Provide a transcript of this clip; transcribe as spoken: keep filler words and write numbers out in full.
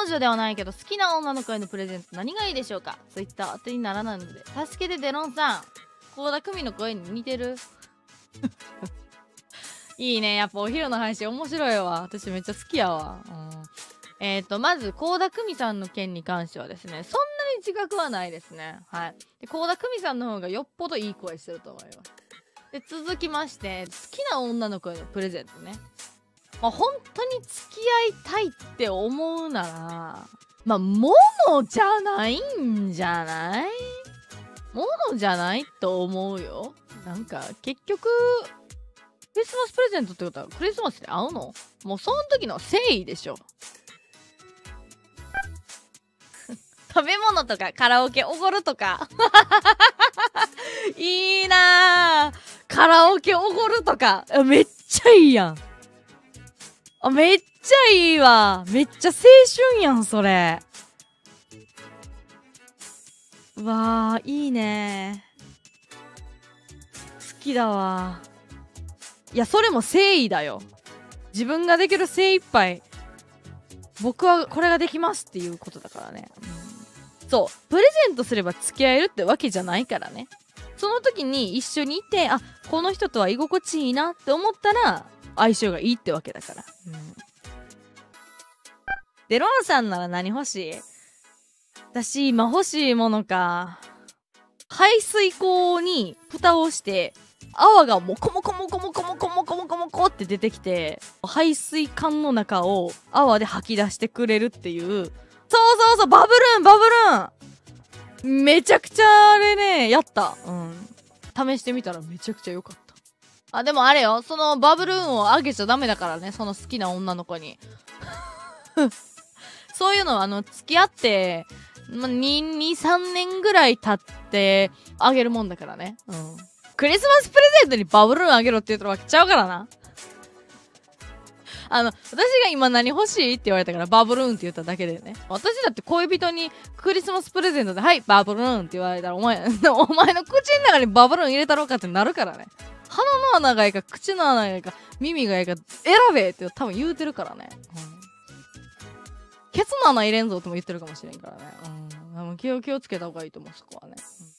女ではないけど好きな女の子へのプレゼント何がいいでしょうか。ツイッター当てにならないので。助けてデロンさん。倖田來未の声に似てるいいね。やっぱお昼の配信面白いわ。私めっちゃ好きやわ。うん、えっと、まず、倖田來未さんの件に関してはですね、そんなに自覚はないですね。はい。で、倖田來未さんの方がよっぽどいい声してると思います。で、続きまして、好きな女の子へのプレゼントね。まあ、本当に付き合いたいって思うなら、まあ、物じゃないんじゃない？物じゃないと思うよ。なんか、結局、クリスマスプレゼントってことはクリスマスで会うの？もうその時の誠意でしょ。食べ物とかカラオケおごるとか。いいなぁ。カラオケおごるとか。めっちゃいいやん。あ、めっちゃいいわ。めっちゃ青春やん、それ。うわー、いいね。好きだわ。いや、それも誠意だよ。自分ができる精一杯。僕はこれができますっていうことだからね。うん、そう。プレゼントすれば付き合えるってわけじゃないからね。その時に一緒にいて、あ、この人とは居心地いいなって思ったら、相性がいいってわけだから。うん、デロンさんなら何欲しい？私、今欲しいものか。排水口に蓋をして、泡がもこもこもこもこもこもこもこもこって出てきて、排水管の中を泡で吐き出してくれるっていう。そうそうそう、バブルーン、バブルーン。めちゃくちゃあれね、やった。うん。試してみたらめちゃくちゃ良かった。あ、でもあれよ、そのバブルーンをあげちゃダメだからね、その好きな女の子に。そういうのは、あの、付き合って、ま、に、に、さんねんぐらい経ってあげるもんだからね。うん。クリスマスプレゼントにバブルーンあげろって言うとわけちゃうからな。あの、私が今何欲しいって言われたからバブルーンって言っただけでね。私だって恋人にクリスマスプレゼントで、はい、バブルーンって言われたら、お前、お前の口の中にバブルーン入れたろうかってなるからね。鼻の穴がいいか、口の穴がいいか、耳がいいか、選べって多分言うてるからね。うん、ケツの穴入れんぞっても言ってるかもしれんからね。うん。気を気をつけた方がいいと思う、そこはね。うん